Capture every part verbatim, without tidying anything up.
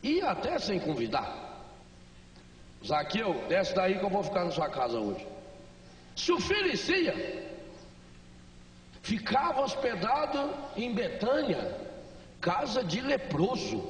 ia até sem convidar. Zaqueu, desce daí que eu vou ficar na sua casa hoje. Se oferecia, ficava hospedado em Betânia, casa de leproso.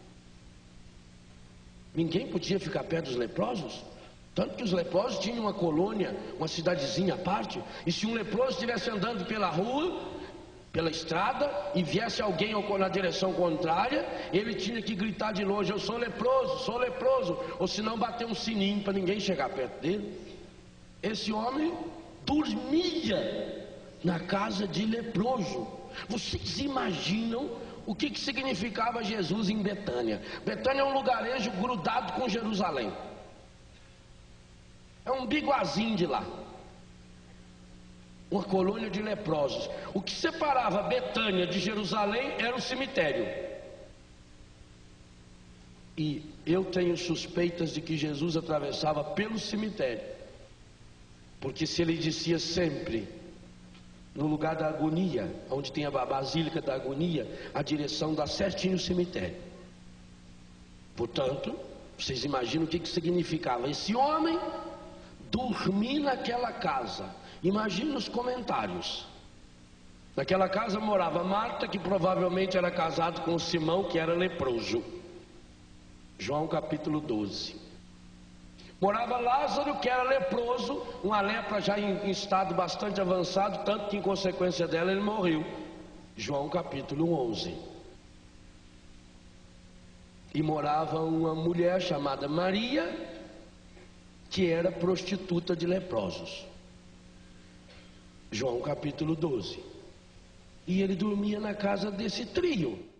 Ninguém podia ficar perto dos leprosos, tanto que os leprosos tinham uma colônia, uma cidadezinha à parte, e se um leproso estivesse andando pela rua, pela estrada, e viesse alguém na direção contrária, ele tinha que gritar de longe: eu sou leproso, sou leproso, ou senão bater um sininho para ninguém chegar perto dele. Esse homem dormia na casa de leproso. Vocês imaginam o que, que significava Jesus em Betânia? Betânia é um lugarejo grudado com Jerusalém, é um biguazinho de lá, uma colônia de leprosos. O que separava Betânia de Jerusalém era o cemitério. E eu tenho suspeitas de que Jesus atravessava pelo cemitério, porque se ele descia sempre no lugar da agonia, onde tem a basílica da agonia, a direção dá certinho o cemitério. Portanto, vocês imaginam o que, que significava esse homem dormir naquela casa. Imagina os comentários. Naquela casa morava Marta, que provavelmente era casado com Simão, que era leproso. João capítulo doze. Morava Lázaro, que era leproso, uma lepra já em, em estado bastante avançado, tanto que em consequência dela ele morreu. João capítulo onze. E morava uma mulher chamada Maria, que era prostituta de leprosos. João capítulo doze. E ele dormia na casa desse trio.